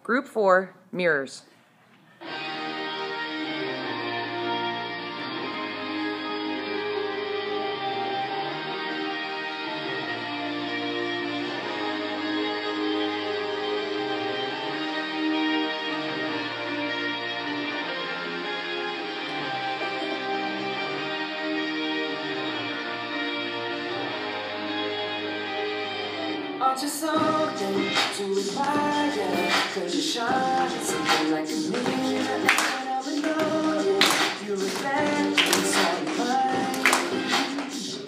Group 4, mirrors. Aren't you something to admire? Cause you shine something like a mirror. And I notice you reflect inside your mind.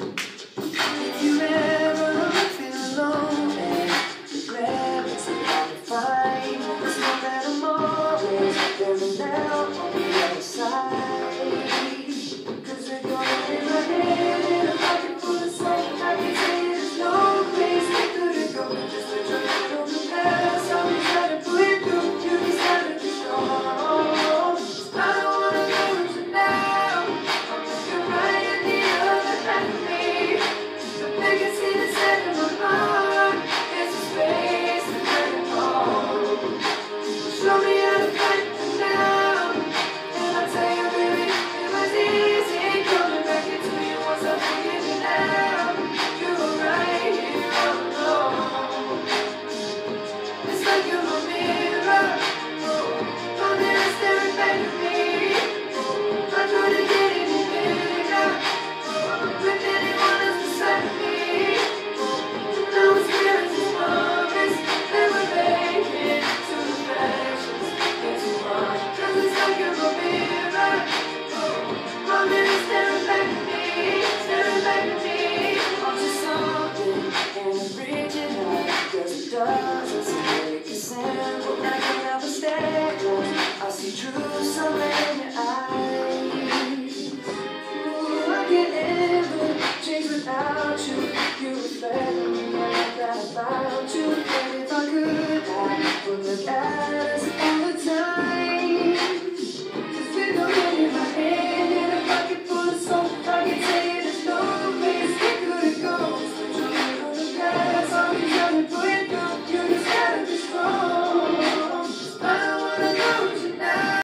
If you ever feel alone and regret, it's hard to find. Just know that I'm always there and now on the other side. Cause we're going in my head in a pocket full of smoke. I can say there's no place we couldn't go. Just a journey from the past. I'll be trying to pull you through. You decided to strong. I don't wanna lose you now. I'm looking right at the other half of me. The biggest thing that's set in my mind is the space to let it fall. Show me how to fight it now. And I'll tell you, baby, it was easy coming back into you once I figured it out. You were right here all along. It's like you're a mirror. Oh, there staring back at me. I couldn't get any bigger with anyone else beside me. Now it's clear as the promise that we're making two reflections into one. 'Cause it's like you're a mirror. My mirror staring back at me, staring back at me. Aren't you something in original? 'Cause it doesn't make sense. But I can never stand close. I see truth somewhere in your eyes. Ooh, I can't ever change without you. You reflect me like that about you. And if I could, I would look at